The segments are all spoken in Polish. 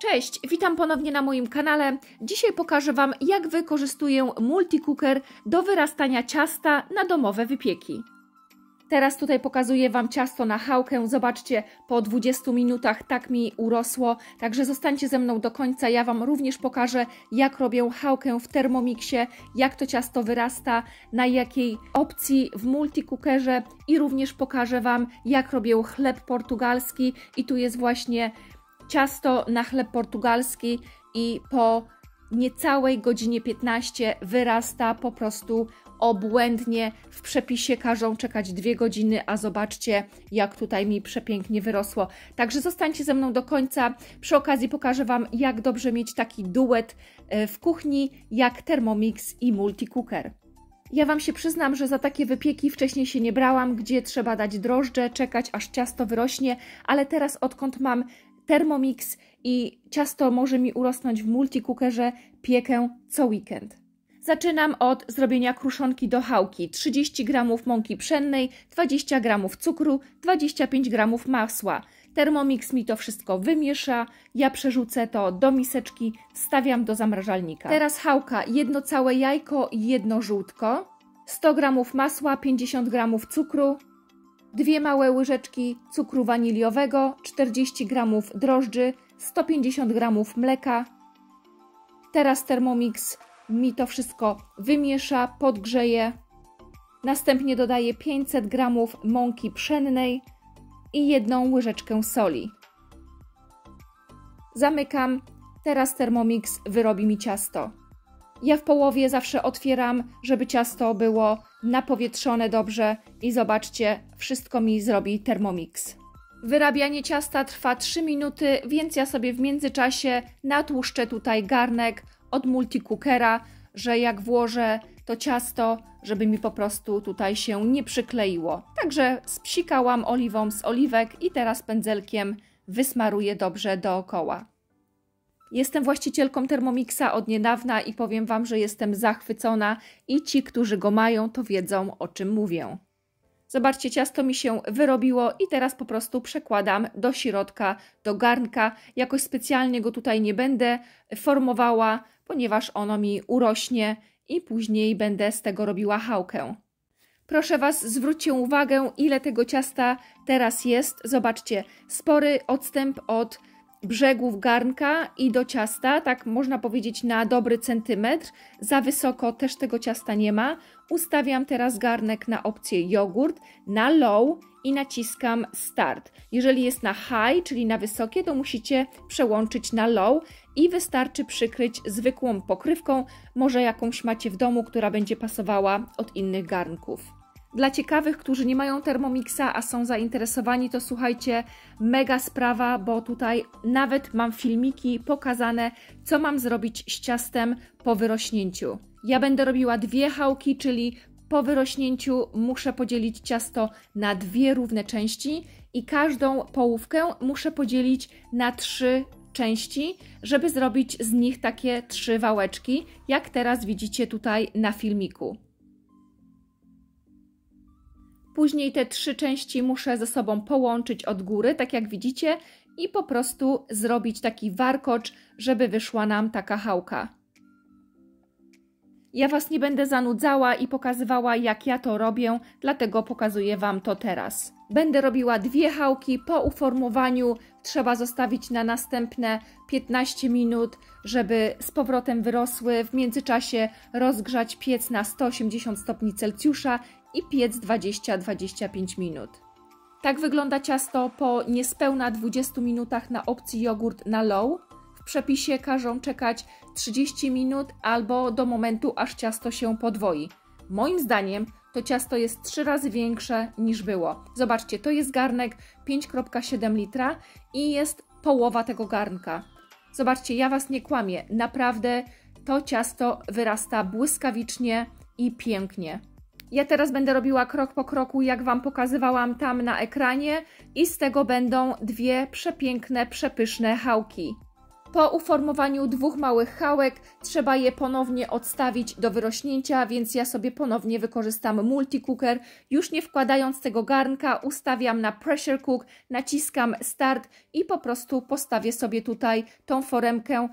Cześć, witam ponownie na moim kanale. Dzisiaj pokażę Wam, jak wykorzystuję multicooker do wyrastania ciasta na domowe wypieki. Teraz tutaj pokazuję Wam ciasto na chałkę. Zobaczcie, po 20 minutach tak mi urosło, także zostańcie ze mną do końca. Ja Wam również pokażę, jak robię chałkę w Thermomixie, jak to ciasto wyrasta, na jakiej opcji w multicookerze i również pokażę Wam, jak robię chleb portugalski i tu jest właśnie ciasto na chleb portugalski i po niecałej godzinie 15 wyrasta po prostu obłędnie. W przepisie każą czekać 2 godziny, a zobaczcie, jak tutaj mi przepięknie wyrosło. Także zostańcie ze mną do końca. Przy okazji pokażę Wam, jak dobrze mieć taki duet w kuchni, jak Thermomix i multicooker. Ja Wam się przyznam, że za takie wypieki wcześniej się nie brałam, gdzie trzeba dać drożdże, czekać aż ciasto wyrośnie, ale teraz odkąd mam Thermomix i ciasto może mi urosnąć w multicookerze, piekę co weekend. Zaczynam od zrobienia kruszonki do chałki. 30 g mąki pszennej, 20 g cukru, 25 g masła. Thermomix mi to wszystko wymiesza, ja przerzucę to do miseczki, wstawiam do zamrażalnika. Teraz chałka, 1 całe jajko i 1 żółtko, 100 g masła, 50 g cukru, 2 małe łyżeczki cukru waniliowego, 40 g drożdży, 150 g mleka. Teraz Thermomix mi to wszystko wymiesza, podgrzeje. Następnie dodaję 500 g mąki pszennej i 1 łyżeczkę soli. Zamykam. Teraz Thermomix wyrobi mi ciasto. Ja w połowie zawsze otwieram, żeby ciasto było napowietrzone dobrze i zobaczcie, wszystko mi zrobi Thermomix. Wyrabianie ciasta trwa 3 minuty, więc ja sobie w międzyczasie natłuszczę tutaj garnek od multicookera, że jak włożę to ciasto, żeby mi po prostu tutaj się nie przykleiło. Także spsikałam oliwą z oliwek i teraz pędzelkiem wysmaruję dobrze dookoła. Jestem właścicielką Thermomixa od niedawna i powiem Wam, że jestem zachwycona i ci, którzy go mają, to wiedzą, o czym mówię. Zobaczcie, ciasto mi się wyrobiło i teraz po prostu przekładam do środka, do garnka. Jakoś specjalnie go tutaj nie będę formowała, ponieważ ono mi urośnie i później będę z tego robiła chałkę. Proszę Was, zwróćcie uwagę, ile tego ciasta teraz jest. Zobaczcie, spory odstęp od brzegów garnka i do ciasta, tak można powiedzieć na dobry centymetr. Za wysoko też tego ciasta nie ma. Ustawiam teraz garnek na opcję jogurt, na low i naciskam start. Jeżeli jest na high, czyli na wysokie, to musicie przełączyć na low i wystarczy przykryć zwykłą pokrywką, może jakąś macie w domu, która będzie pasowała od innych garnków. Dla ciekawych, którzy nie mają Thermomixa, a są zainteresowani, to słuchajcie, mega sprawa, bo tutaj nawet mam filmiki pokazane, co mam zrobić z ciastem po wyrośnięciu. Ja będę robiła 2 chałki, czyli po wyrośnięciu muszę podzielić ciasto na 2 równe części i każdą połówkę muszę podzielić na 3 części, żeby zrobić z nich takie 3 wałeczki, jak teraz widzicie tutaj na filmiku. Później te 3 części muszę ze sobą połączyć od góry, tak jak widzicie, i po prostu zrobić taki warkocz, żeby wyszła nam taka chałka. Ja Was nie będę zanudzała i pokazywała, jak ja to robię, dlatego pokazuję Wam to teraz. Będę robiła 2 chałki. Po uformowaniu trzeba zostawić na następne 15 minut, żeby z powrotem wyrosły. W międzyczasie rozgrzać piec na 180 stopni Celsjusza i piec 20-25 minut. Tak wygląda ciasto po niespełna 20 minutach na opcji jogurt na low. W przepisie każą czekać 30 minut albo do momentu, aż ciasto się podwoi. Moim zdaniem to ciasto jest 3 razy większe niż było. Zobaczcie, to jest garnek 5,7 litra i jest połowa tego garnka. Zobaczcie, ja Was nie kłamię, naprawdę to ciasto wyrasta błyskawicznie i pięknie. Ja teraz będę robiła krok po kroku, jak Wam pokazywałam tam na ekranie i z tego będą 2 przepiękne, przepyszne chałki. Po uformowaniu 2 małych chałek trzeba je ponownie odstawić do wyrośnięcia, więc ja sobie ponownie wykorzystam multicooker. Już nie wkładając tego garnka, ustawiam na pressure cook, naciskam start i po prostu postawię sobie tutaj tą foremkę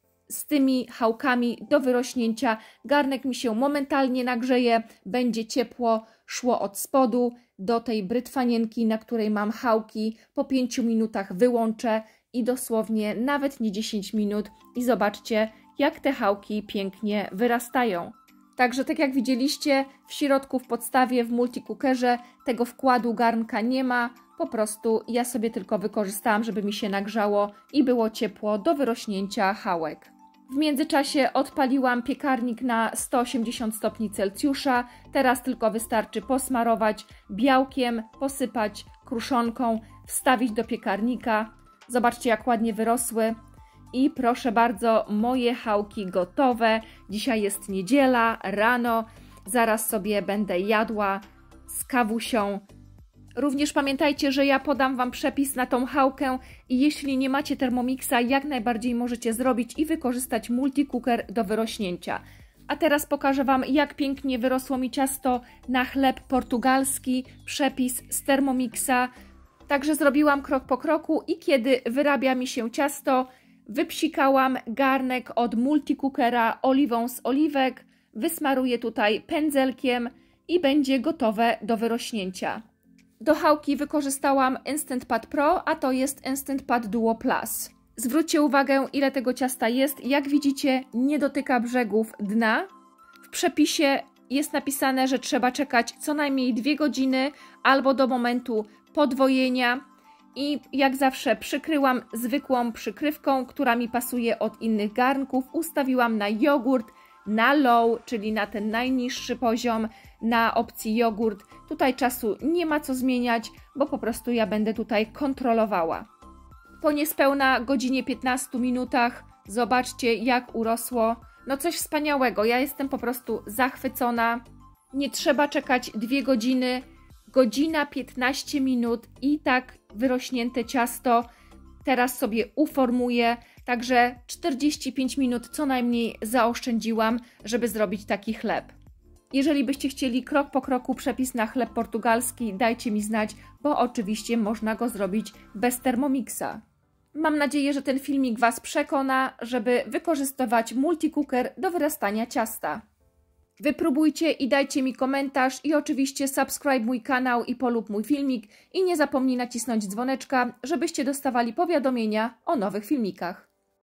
z tymi chałkami do wyrośnięcia. Garnek mi się momentalnie nagrzeje, będzie ciepło, szło od spodu do tej brytwanienki, na której mam chałki. Po 5 minutach wyłączę i dosłownie nawet nie 10 minut i zobaczcie, jak te chałki pięknie wyrastają. Także tak jak widzieliście, w środku w podstawie w multicookerze tego wkładu garnka nie ma, po prostu ja sobie tylko wykorzystałam, żeby mi się nagrzało i było ciepło do wyrośnięcia chałek. W międzyczasie odpaliłam piekarnik na 180 stopni Celsjusza. Teraz tylko wystarczy posmarować białkiem, posypać kruszonką, wstawić do piekarnika. Zobaczcie, jak ładnie wyrosły. I proszę bardzo, moje chałki gotowe. Dzisiaj jest niedziela, rano. Zaraz sobie będę jadła z kawusią. Również pamiętajcie, że ja podam Wam przepis na tą chałkę i jeśli nie macie Thermomixa, jak najbardziej możecie zrobić i wykorzystać multicooker do wyrośnięcia. A teraz pokażę Wam, jak pięknie wyrosło mi ciasto na chleb portugalski, przepis z Thermomixa. Także zrobiłam krok po kroku i kiedy wyrabia mi się ciasto, wypsikałam garnek od multicookera oliwą z oliwek, wysmaruję tutaj pędzelkiem i będzie gotowe do wyrośnięcia. Do chałki wykorzystałam Instant Pat Pro, a to jest Instant Pat Duo Plus. Zwróćcie uwagę, ile tego ciasta jest. Jak widzicie, nie dotyka brzegów dna. W przepisie jest napisane, że trzeba czekać co najmniej 2 godziny albo do momentu podwojenia. I jak zawsze przykryłam zwykłą przykrywką, która mi pasuje od innych garnków. Ustawiłam na jogurt, na low, czyli na ten najniższy poziom, na opcji jogurt. Tutaj czasu nie ma co zmieniać, bo po prostu ja będę tutaj kontrolowała. Po niespełna godzinie 15 minutach zobaczcie, jak urosło. No coś wspaniałego, ja jestem po prostu zachwycona. Nie trzeba czekać 2 godziny, godzina 15 minut i tak wyrośnięte ciasto. Teraz sobie uformuję, także 45 minut co najmniej zaoszczędziłam, żeby zrobić taki chleb. Jeżeli byście chcieli krok po kroku przepis na chleb portugalski, dajcie mi znać, bo oczywiście można go zrobić bez Thermomixa. Mam nadzieję, że ten filmik Was przekona, żeby wykorzystywać multicooker do wyrastania ciasta. Wypróbujcie i dajcie mi komentarz i oczywiście subskryb mój kanał i polub mój filmik i nie zapomnij nacisnąć dzwoneczka, żebyście dostawali powiadomienia o nowych filmikach.